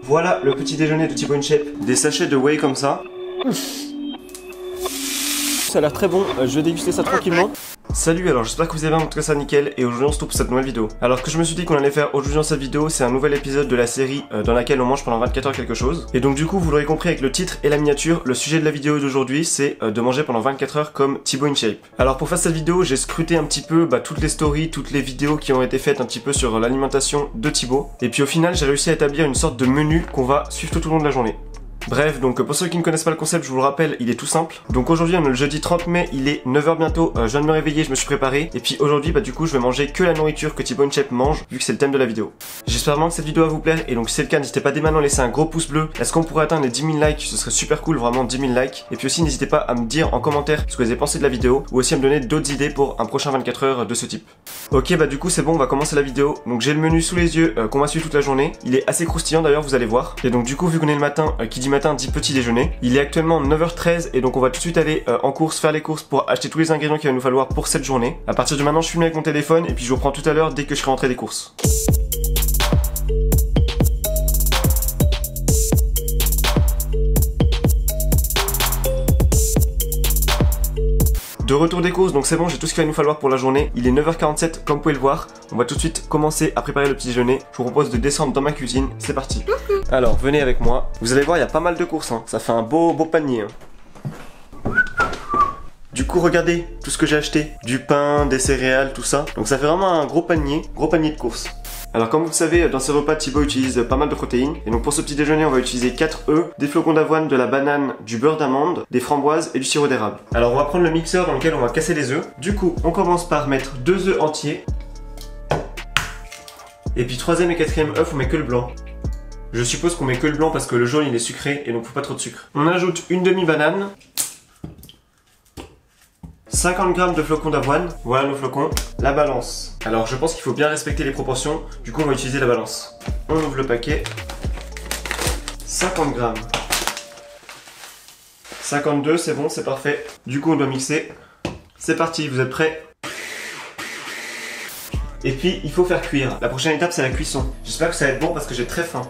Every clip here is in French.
Voilà le petit déjeuner de Thibaut InShape. Des sachets de whey comme ça. Ça a l'air très bon, je vais déguster ça tranquillement. Salut, alors j'espère que vous allez bien, en tout cas ça nickel, et aujourd'hui on se retrouve pour cette nouvelle vidéo. Alors ce que je me suis dit qu'on allait faire aujourd'hui dans cette vidéo, c'est un nouvel épisode de la série dans laquelle on mange pendant 24 heures quelque chose. Et donc du coup, vous l'aurez compris avec le titre et la miniature, le sujet de la vidéo d'aujourd'hui c'est de manger pendant 24 heures comme Thibaut InShape. Alors pour faire cette vidéo, j'ai scruté un petit peu toutes les stories, toutes les vidéos qui ont été faites un petit peu sur l'alimentation de Thibaut. Et puis au final, j'ai réussi à établir une sorte de menu qu'on va suivre tout au long de la journée. Bref, donc pour ceux qui ne connaissent pas le concept, je vous le rappelle, il est tout simple. Donc aujourd'hui on est le jeudi 30 mai, il est 9h bientôt, je viens de me réveiller, je me suis préparé. Et puis aujourd'hui, du coup, je vais manger que la nourriture que Thibaut InShape mange, vu que c'est le thème de la vidéo. J'espère vraiment que cette vidéo va vous plaire, et donc si c'est le cas, n'hésitez pas dès maintenant à laisser un gros pouce bleu. Est-ce qu'on pourrait atteindre les 10 000 likes? Ce serait super cool, vraiment 10 000 likes. Et puis aussi, n'hésitez pas à me dire en commentaire ce que vous avez pensé de la vidéo, ou aussi à me donner d'autres idées pour un prochain 24 heures de ce type. Ok, du coup c'est bon, on va commencer la vidéo. Donc j'ai le menu sous les yeux qu'on va suivre toute la journée. Il est assez croustillant d'ailleurs, vous allez voir. Et donc du coup, vu qu'on est le matin, qui dit matin dit petit déjeuner. Il est actuellement 9h13 et donc on va tout de suite aller en course, faire les courses pour acheter tous les ingrédients qu'il va nous falloir pour cette journée. À partir de maintenant, je filme avec mon téléphone et puis je vous reprends tout à l'heure dès que je serai rentré des courses. De retour des courses, donc c'est bon, j'ai tout ce qu'il va nous falloir pour la journée. Il est 9h47 comme vous pouvez le voir. On va tout de suite commencer à préparer le petit déjeuner. Je vous propose de descendre dans ma cuisine, c'est parti. Alors venez avec moi. Vous allez voir, il y a pas mal de courses, ça fait un beau panier. Du coup regardez tout ce que j'ai acheté. Du pain, des céréales, tout ça. Donc ça fait vraiment un gros panier de courses. Alors comme vous le savez, dans ces repas, Thibaut utilise pas mal de protéines. Et donc pour ce petit déjeuner, on va utiliser 4 œufs, des flocons d'avoine, de la banane, du beurre d'amande, des framboises et du sirop d'érable. Alors on va prendre le mixeur dans lequel on va casser les œufs. Du coup, on commence par mettre 2 œufs entiers. Et puis 3e et 4e œuf, on met que le blanc. Je suppose qu'on met que le blanc parce que le jaune il est sucré et donc faut pas trop de sucre. On ajoute une demi-banane. 50 g de flocons d'avoine, voilà nos flocons. La balance. Alors je pense qu'il faut bien respecter les proportions, du coup on va utiliser la balance. On ouvre le paquet. 50 g. 52, c'est bon, c'est parfait. Du coup on doit mixer. C'est parti, vous êtes prêts? Et puis il faut faire cuire. La prochaine étape c'est la cuisson. J'espère que ça va être bon parce que j'ai très faim.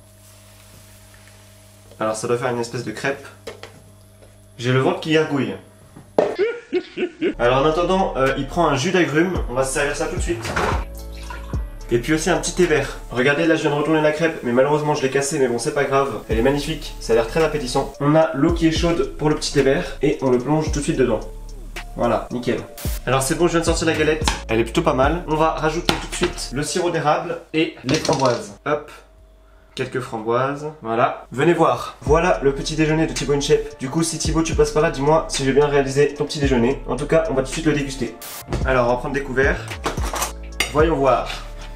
Alors ça doit faire une espèce de crêpe. J'ai le ventre qui gargouille. Alors en attendant, il prend un jus d'agrumes, on va se servir ça tout de suite. Et puis aussi un petit thé vert. Regardez, là je viens de retourner la crêpe, mais malheureusement je l'ai cassée, mais bon c'est pas grave. Elle est magnifique, ça a l'air très appétissant. On a l'eau qui est chaude pour le petit thé vert, et on le plonge tout de suite dedans. Voilà, nickel. Alors c'est bon, je viens de sortir la galette, elle est plutôt pas mal. On va rajouter tout de suite le sirop d'érable et les framboises. Hop. Quelques framboises, voilà. Venez voir, voilà le petit déjeuner de Thibaut InShape. Du coup, si Thibaut tu passes par là, dis-moi si j'ai bien réalisé ton petit déjeuner. En tout cas, on va tout de suite le déguster. Alors, on va prendre des couverts. Voyons voir.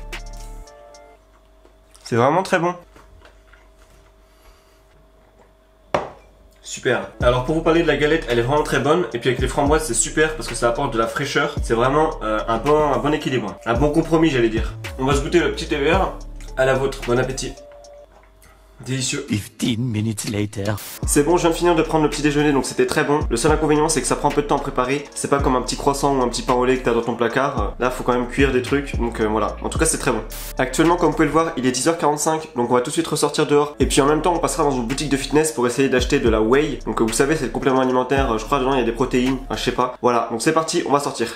C'est vraiment très bon. Super. Alors pour vous parler de la galette, elle est vraiment très bonne. Et puis avec les framboises, c'est super parce que ça apporte de la fraîcheur. C'est vraiment un bon équilibre. Un bon compromis, j'allais dire. On va se goûter le petit thé vert. À la vôtre, bon appétit. Délicieux. 15 minutes later. C'est bon, je viens de finir de prendre le petit déjeuner, donc c'était très bon. Le seul inconvénient, c'est que ça prend un peu de temps à préparer. C'est pas comme un petit croissant ou un petit pain au lait que t'as dans ton placard. Là, faut quand même cuire des trucs, donc voilà. En tout cas, c'est très bon. Actuellement, comme vous pouvez le voir, il est 10h45, donc on va tout de suite ressortir dehors. Et puis en même temps, on passera dans une boutique de fitness pour essayer d'acheter de la whey. Donc vous savez, c'est le complément alimentaire. Je crois dedans il y a des protéines. Enfin, je sais pas. Voilà, donc c'est parti, on va sortir.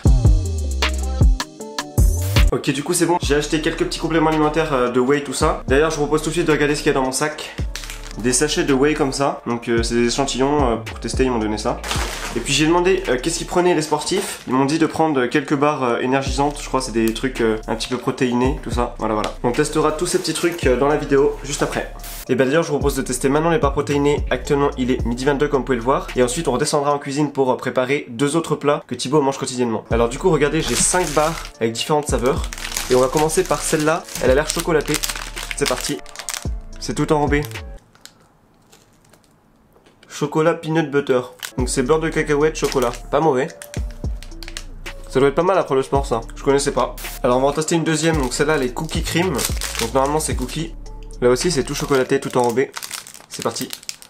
Ok, du coup c'est bon, j'ai acheté quelques petits compléments alimentaires de whey, tout ça. D'ailleurs, je vous propose tout de suite de regarder ce qu'il y a dans mon sac. Des sachets de whey comme ça, donc c'est des échantillons pour tester, ils m'ont donné ça. Et puis j'ai demandé qu'est-ce qu'ils prenaient les sportifs. Ils m'ont dit de prendre quelques barres énergisantes, je crois c'est des trucs un petit peu protéinés, tout ça, voilà. On testera tous ces petits trucs dans la vidéo juste après. Et bah d'ailleurs je vous propose de tester maintenant les barres protéinées. Actuellement il est 12h22 comme vous pouvez le voir. Et ensuite on redescendra en cuisine pour préparer 2 autres plats que Thibaut mange quotidiennement. Alors du coup regardez, j'ai 5 barres avec différentes saveurs. Et on va commencer par celle-là, elle a l'air chocolatée. C'est parti, c'est tout enrobé. Chocolat peanut butter. Donc c'est beurre de cacahuète, chocolat. Pas mauvais. Ça doit être pas mal après le sport ça. Je connaissais pas. Alors on va en tester une deuxième. Donc celle-là elle est cookie cream. Donc normalement c'est cookie. Là aussi c'est tout chocolaté, tout enrobé. C'est parti.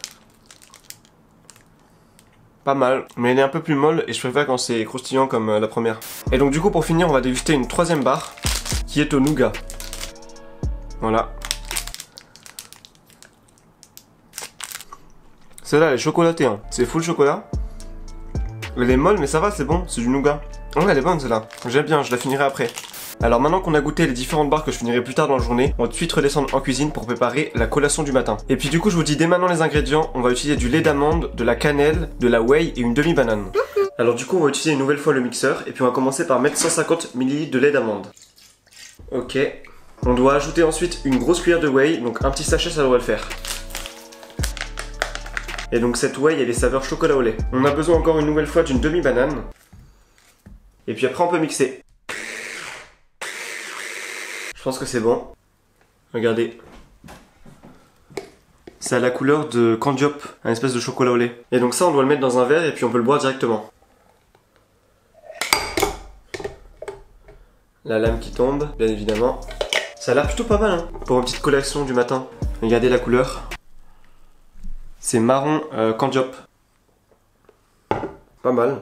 Pas mal. Mais elle est un peu plus molle et je préfère quand c'est croustillant comme la première. Et donc du coup pour finir on va déguster une troisième barre qui est au nougat. Voilà. Celle-là, elle est chocolatée, hein. C'est full chocolat. Elle est molle, mais ça va, c'est bon, c'est du nougat. Ouais, elle est bonne celle-là. J'aime bien, je la finirai après. Alors maintenant qu'on a goûté les différentes barres que je finirai plus tard dans la journée, on va tout de suite redescendre en cuisine pour préparer la collation du matin. Et puis du coup, je vous dis dès maintenant les ingrédients. On va utiliser du lait d'amande, de la cannelle, de la whey et une demi-banane. Alors du coup, on va utiliser une nouvelle fois le mixeur. Et puis on va commencer par mettre 150 ml de lait d'amande. Ok. On doit ajouter ensuite une grosse cuillère de whey, donc un petit sachet ça devrait le faire. Et donc cette whey elle est saveur chocolat au lait. On a besoin encore une nouvelle fois d'une demi-banane. Et puis après on peut mixer. Je pense que c'est bon. Regardez. C'est à la couleur de Candiop, un espèce de chocolat au lait. Et donc ça on doit le mettre dans un verre et puis on peut le boire directement. La lame qui tombe, bien évidemment. Ça a l'air plutôt pas mal hein, pour une petite collation du matin. Regardez la couleur. C'est marron Candiop. Pas mal.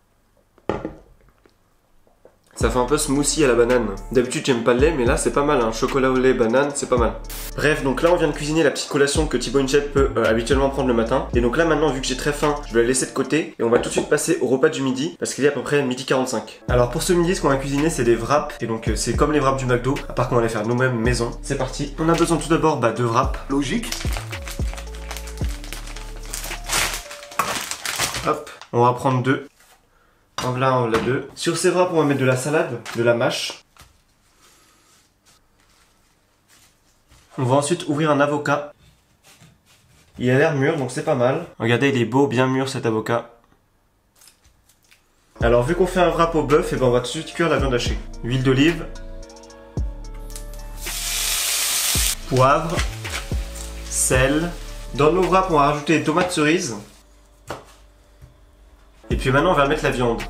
Ça fait un peu smoothie à la banane. D'habitude j'aime pas le lait mais là c'est pas mal, hein. Chocolat au lait, banane, c'est pas mal. Bref, donc là on vient de cuisiner la petite collation que Thibaut InShape peut habituellement prendre le matin. Et donc là maintenant vu que j'ai très faim, je vais la laisser de côté. Et on va tout de suite passer au repas du midi parce qu'il est à peu près 12h45. Alors pour ce midi ce qu'on va cuisiner c'est des wraps. Et donc c'est comme les wraps du McDo, à part qu'on va les faire nous-mêmes maison. C'est parti. On a besoin tout d'abord de wraps. Logique. Hop, on va prendre deux. En voilà, on l'a deux. Sur ces wraps, on va mettre de la salade, de la mâche. On va ensuite ouvrir un avocat. Il a l'air mûr, donc c'est pas mal. Regardez, il est beau, bien mûr cet avocat. Alors, vu qu'on fait un wrap au bœuf, et ben on va tout de suite cuire la viande hachée. Huile d'olive. Poivre. Sel. Dans nos wraps, on va rajouter des tomates cerises. Et puis maintenant on va mettre la viande.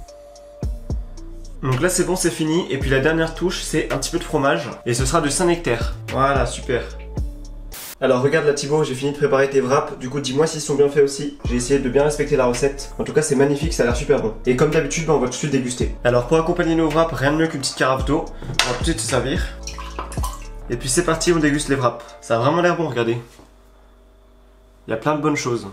Donc là c'est bon, c'est fini. Et puis la dernière touche c'est un petit peu de fromage. Et ce sera de Saint-Nectaire. Voilà, super. Alors regarde là Thibaut, j'ai fini de préparer tes wraps. Du coup dis-moi s'ils sont bien faits aussi. J'ai essayé de bien respecter la recette. En tout cas c'est magnifique, ça a l'air super bon. Et comme d'habitude on va tout de suite déguster. Alors pour accompagner nos wraps, rien de mieux qu'une petite carafe d'eau. On va tout de suite se servir. Et puis c'est parti, on déguste les wraps. Ça a vraiment l'air bon, regardez. Il y a plein de bonnes choses.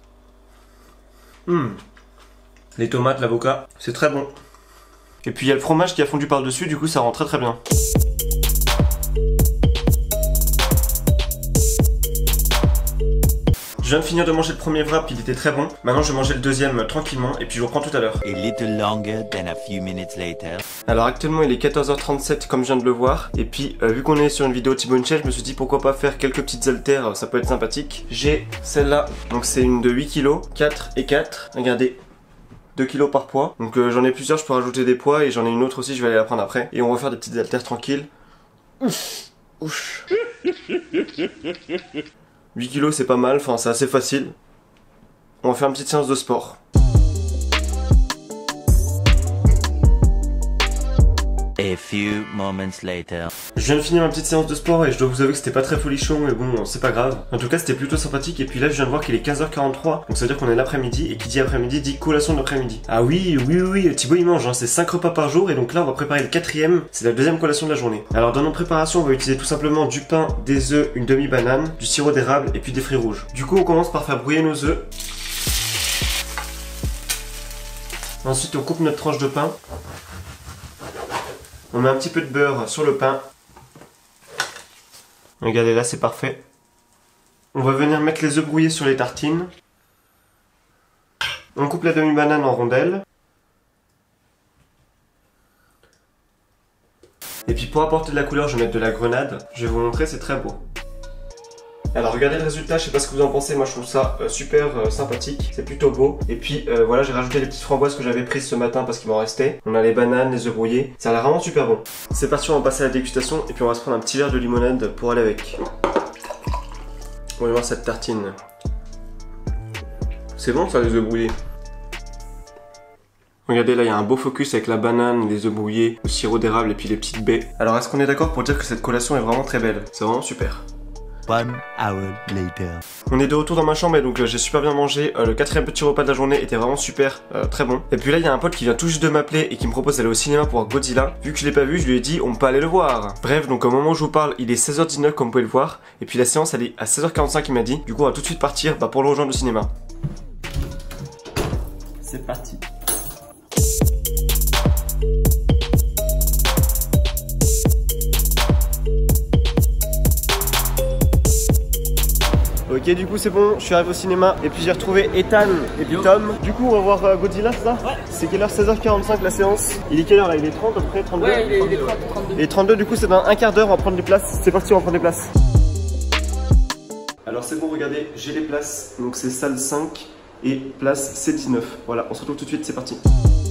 Les tomates, l'avocat, c'est très bon. Et puis il y a le fromage qui a fondu par-dessus, du coup ça rend très très bien. Je viens de finir de manger le premier wrap, il était très bon. Maintenant je vais manger le deuxième tranquillement et puis je vous reprends tout à l'heure. A little longer than a few minutes later. Alors actuellement il est 14h37 comme je viens de le voir. Et puis vu qu'on est sur une vidéo Thibaut InShape, je me suis dit pourquoi pas faire quelques petites haltères, ça peut être sympathique. J'ai celle-là, donc c'est une de 8 kg, 4 et 4, regardez. 2 kg par poids. Donc j'en ai plusieurs, je peux rajouter des poids et j'en ai une autre aussi, je vais aller la prendre après. Et on va faire des petites haltères tranquilles. Ouf. Ouch. 8 kg c'est pas mal, enfin c'est assez facile. On va faire une petite séance de sport. A few moments later. Je viens de finir ma petite séance de sport et je dois vous avouer que c'était pas très folichon, mais bon, c'est pas grave. En tout cas, c'était plutôt sympathique. Et puis là, je viens de voir qu'il est 15h43, donc ça veut dire qu'on est l'après-midi. Et qui dit après-midi dit collation d'après-midi. Ah oui, Thibaut il mange, hein, c'est 5 repas par jour. Et donc là, on va préparer le quatrième, c'est la deuxième collation de la journée. Alors dans nos préparations, on va utiliser tout simplement du pain, des œufs, une demi-banane, du sirop d'érable et puis des fruits rouges. Du coup, on commence par faire brouiller nos œufs. Ensuite, on coupe notre tranche de pain. On met un petit peu de beurre sur le pain. Regardez là, c'est parfait. On va venir mettre les œufs brouillés sur les tartines. On coupe la demi-banane en rondelles. Et puis pour apporter de la couleur, je vais mettre de la grenade. Je vais vous montrer, c'est très beau. Alors regardez le résultat, je sais pas ce que vous en pensez, moi je trouve ça super sympathique, c'est plutôt beau. Et puis voilà, j'ai rajouté les petites framboises que j'avais prises ce matin parce qu'il m'en restait. On a les bananes, les œufs brouillés, ça a l'air vraiment super bon. C'est parti, on va passer à la dégustation et puis on va se prendre un petit verre de limonade pour aller avec. On va voir cette tartine. C'est bon ça les œufs brouillés. Regardez là, il y a un beau focus avec la banane, les œufs brouillés, le sirop d'érable et puis les petites baies. Alors est-ce qu'on est d'accord pour dire que cette collation est vraiment très belle? C'est vraiment super. 1 hour later. On est de retour dans ma chambre et donc j'ai super bien mangé. Le quatrième petit repas de la journée était vraiment super, très bon. Et puis là il y a un pote qui vient tout juste de m'appeler et qui me propose d'aller au cinéma pour voir Godzilla. Vu que je l'ai pas vu, je lui ai dit on peut aller le voir. Bref, donc au moment où je vous parle, il est 16h19 comme vous pouvez le voir. Et puis la séance elle est à 16h45 il m'a dit. Du coup on va tout de suite partir pour le rejoindre au cinéma. C'est parti. Ok, du coup c'est bon, je suis arrivé au cinéma et puis j'ai retrouvé Ethan et puis Tom. Du coup on va voir Godzilla, c'est ça? Ouais. C'est quelle heure? 16h45 la séance. Il est quelle heure là? Il est 30 à peu près? 32? Ouais, il est 30, 32. Et 32, du coup c'est dans un quart d'heure, on va prendre des places. C'est parti, on va prendre des places. Alors c'est bon, regardez, j'ai les places. Donc c'est salle 5 et place C19. Voilà, on se retrouve tout de suite, c'est parti.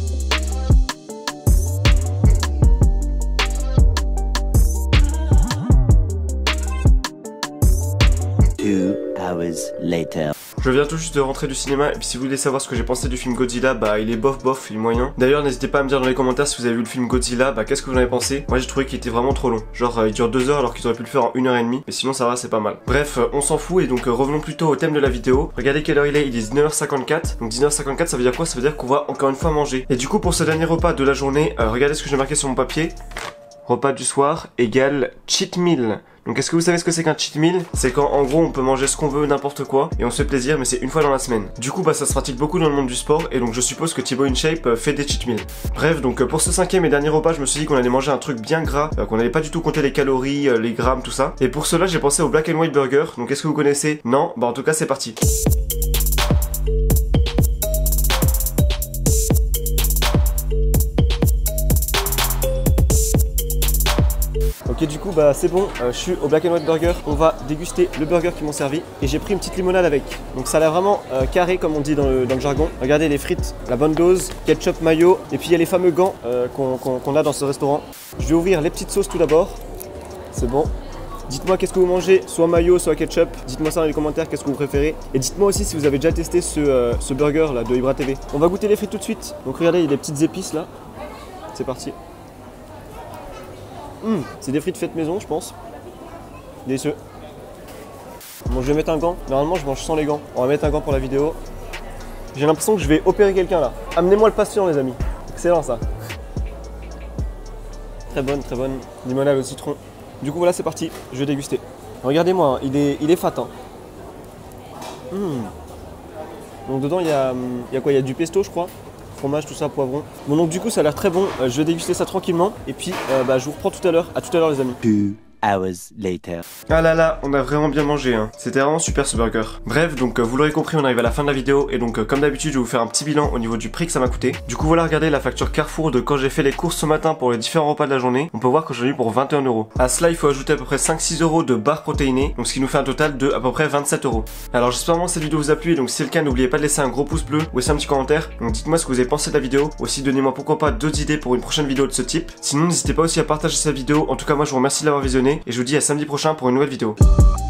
2 hours later. Je viens tout juste de rentrer du cinéma et puis si vous voulez savoir ce que j'ai pensé du film Godzilla, bah il est bof, il est moyen. D'ailleurs n'hésitez pas à me dire dans les commentaires si vous avez vu le film Godzilla, bah qu'est-ce que vous en avez pensé. Moi j'ai trouvé qu'il était vraiment trop long, genre il dure 2 heures alors qu'ils auraient pu le faire en 1h30, mais sinon ça va, c'est pas mal. Bref, on s'en fout et donc revenons plutôt au thème de la vidéo. Regardez quelle heure il est 19h54, donc 19h54 ça veut dire quoi? Ça veut dire qu'on va encore une fois manger. Et du coup pour ce dernier repas de la journée, regardez ce que j'ai marqué sur mon papier. Repas du soir égale cheat meal. Donc est-ce que vous savez ce que c'est qu'un cheat meal? C'est quand en gros on peut manger ce qu'on veut, n'importe quoi, et on se fait plaisir, mais c'est une fois dans la semaine. Du coup bah ça se pratique beaucoup dans le monde du sport, et donc je suppose que Thibaut InShape fait des cheat meals. Bref, donc pour ce 5e et dernier repas, je me suis dit qu'on allait manger un truc bien gras, qu'on allait pas du tout compter les calories, les grammes, tout ça. Et pour cela j'ai pensé au Black and White Burger. Donc est-ce que vous connaissez? Non? Bah en tout cas c'est parti. Ok, du coup bah c'est bon, je suis au Black and White Burger, on va déguster le burger qu'ils m'ont servi et j'ai pris une petite limonade avec. Donc ça a l'air vraiment carré comme on dit dans le jargon. Regardez les frites, la bonne dose, ketchup, mayo, et puis il y a les fameux gants qu'on a dans ce restaurant. Je vais ouvrir les petites sauces tout d'abord, c'est bon. Dites-moi qu'est-ce que vous mangez, soit mayo, soit ketchup. Dites-moi ça dans les commentaires, qu'est-ce que vous préférez. Et dites-moi aussi si vous avez déjà testé ce burger là de Ibra TV. On va goûter les frites tout de suite. Donc regardez, il y a des petites épices là. C'est parti. C'est des frites faites maison, je pense. Délicieux. Bon, je vais mettre un gant. Normalement, je mange sans les gants. On va mettre un gant pour la vidéo. J'ai l'impression que je vais opérer quelqu'un là. Amenez-moi le patient, les amis. Excellent ça. Très bonne limonade au citron. Du coup, voilà, c'est parti. Je vais déguster. Regardez-moi, il est fat. Hein. Donc dedans, il y a quoi? Il y a du pesto, je crois. Fromage, tout ça, poivron. Bon, donc du coup ça a l'air très bon, je vais déguster ça tranquillement et puis je vous reprends tout à l'heure. À tout à l'heure les amis. 2 hours later. Ah là là, on a vraiment bien mangé hein. C'était vraiment super ce burger. Bref, donc vous l'aurez compris, on arrive à la fin de la vidéo et donc comme d'habitude je vais vous faire un petit bilan au niveau du prix que ça m'a coûté. Du coup voilà, regardez la facture Carrefour de quand j'ai fait les courses ce matin pour les différents repas de la journée. On peut voir que j'en ai eu pour 21 €. À cela il faut ajouter à peu près 5-6 € de barres protéinées, donc ce qui nous fait un total de à peu près 27 €. Alors j'espère vraiment que cette vidéo vous a plu et donc si c'est le cas n'oubliez pas de laisser un gros pouce bleu ou laisser un petit commentaire. Donc dites-moi ce que vous avez pensé de la vidéo. Aussi donnez-moi pourquoi pas d'autres idées pour une prochaine vidéo de ce type. Sinon n'hésitez pas aussi à partager cette vidéo. En tout cas moi je vous remercie de l'avoir visionné et je vous dis à samedi prochain pour une nouvelle vidéo.